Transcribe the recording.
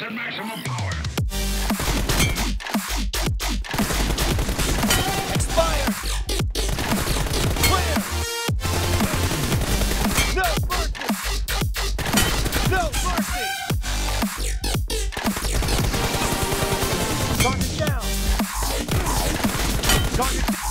at maximum power. Expired! Clear! No mercy! No mercy! Target down! Target down!